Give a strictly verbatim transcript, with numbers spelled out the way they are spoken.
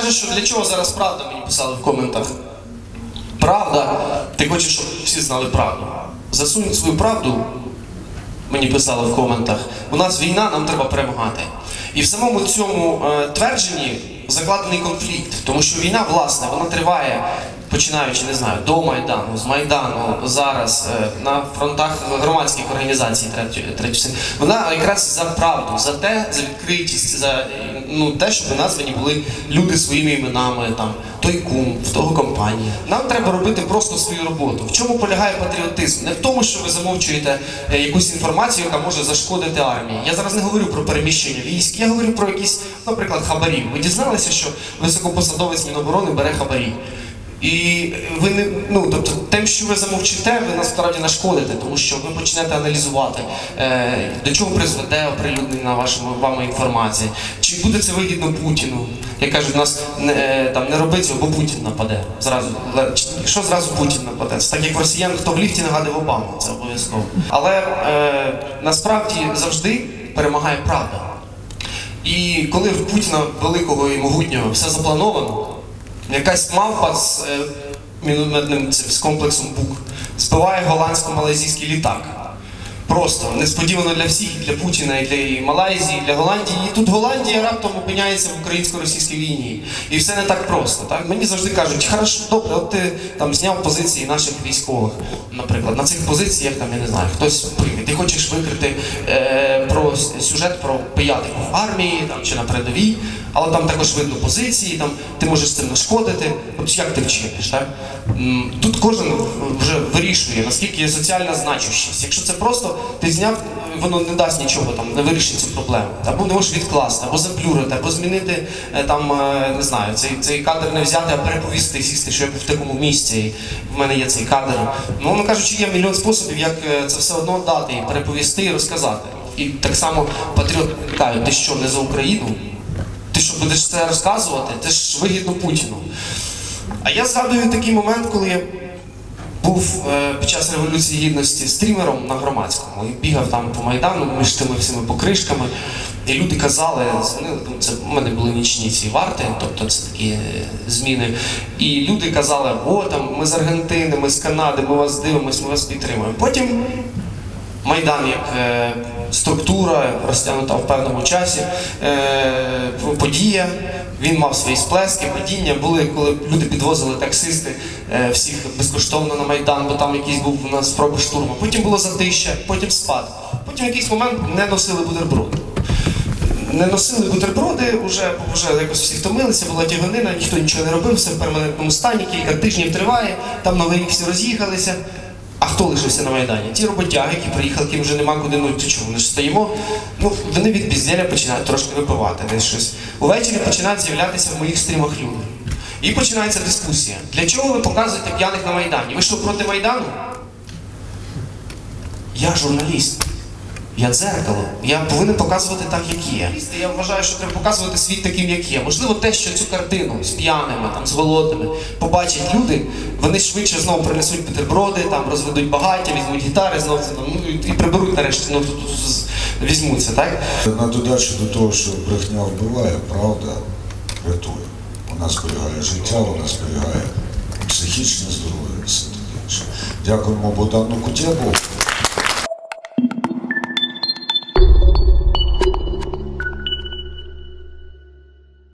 кажеш, що для чого зараз правда, мені писали в коментах. Правда, ти хочеш, щоб всі знали правду. Засунь свою правду, мені писали в коментах. У нас війна, нам треба перемагати. І в самому цьому е, твердженні закладений конфлікт. Тому що війна, власне, вона триває, починаючи, не знаю, до Майдану, з Майдану, зараз, е, на фронтах громадських організацій, третю, вона якраз за правду, за те, за відкритість, за ну, те, щоб названі були люди своїми іменами, там, той кум, в того компанія. Нам треба робити просто свою роботу. В чому полягає патріотизм? Не в тому, що ви замовчуєте е, якусь інформацію, яка може зашкодити армії. Я зараз не говорю про переміщення військ, я говорю про якісь, наприклад, хабарі. Ви дізналися, що високопосадовець Міноборони бере хабарі? І ви не, ну, тобто, тим, що ви замовчите, ви насправді нашкодите, тому що ви почнете аналізувати, е, до чого призведе оприлюднена вашими вами інформація. Чи буде це вигідно Путіну? Як кажуть, нас не, е, там, не роби цього, бо Путін нападе. Зразу. Що зразу Путін нападе? Це так як росіян, хто в ліфті нагадив Обаму, це обов'язково. Але е, насправді завжди перемагає правда. І коли в Путіна великого і могутнього все заплановано, якась мавпа з е, мінометним з комплексом БУК збиває голландсько-малайзійський літак. Просто несподівано для всіх, і для Путіна, і для Малайзії, і для Голландії. І тут Голландія раптом опиняється в українсько-російській війні. І все не так просто. Так? Мені завжди кажуть, хорошо, добре, от ти там зняв позиції наших військових, наприклад. На цих позиціях, там, я не знаю, хтось прийме. Ти хочеш викрити е, про сюжет про пиятику в армії там, чи на передовій, але там також видно позиції, там, ти можеш з цим нашкодити. От як ти вчиниш, так? Тут кожен вже вирішує, наскільки є соціальна значущість. Якщо це просто ти зняв, воно не дасть нічого, там, не вирішить цю проблему. Або не можеш відкласти, або заплюрити, або змінити, там, не знаю, цей, цей кадр не взяти, а переповісти, сісти, що я був в такому місці, в мене є цей кадр. Ну, воно кажучи, є мільйон способів, як це все одно дати, і переповісти, і розказати. І так само патріоти питають, ти що, не за Україну? Ти що, будеш це розказувати? Це ж вигідно Путіну. А я згадую такий момент, коли я був е, під час Революції Гідності стрімером на Громадському. І бігав там по Майдану між тими всіми покришками. І люди казали, ну, це в мене були нічні ці варти, тобто це такі е, зміни. І люди казали, о, там, ми з Аргентини, ми з Канади, ми вас дивимось, ми вас підтримуємо. Потім Майдан як е, структура, розтягнута в певному часі, е, подія, він мав свої сплески, падіння. Були, коли люди підвозили таксисти е, всіх безкоштовно на Майдан, бо там якийсь був у нас спроба штурму. Потім було затища, потім спад. Потім в якийсь момент не носили бутерброди. Не носили бутерброди, вже, вже якось всі втомилися, була тяганина, ніхто нічого не робив, все в перманентному стані, кілька тижнів триває, там новий рік всі роз'їхалися. А хто лишився на Майдані? Ті роботяги, які приїхали, яким вже нема куди, ну ти чого, ми ж стоїмо. Ну, вони від бездєля починають трошки випивати десь щось. Увечері починають з'являтися в моїх стрімах люди. І починається дискусія. Для чого ви показуєте п'яних на Майдані? Ви що, проти Майдану? Я журналіст. Я дзеркало. Я повинен показувати так, як є. Я вважаю, що треба показувати світ таким, як є. Можливо, те, що цю картину з п'яними, там, з голодними побачать люди, вони швидше знову принесуть бутерброди, там, розведуть багаття, візьмуть гітари, знову ну, і приберуть нарешті, ну, тут візьмуться, так? На додачу до того, що брехня вбиває, правда рятує. Вона зберігає життя, вона зберігає психічне здоров'я. Дякуємо Богдану Кутєбу.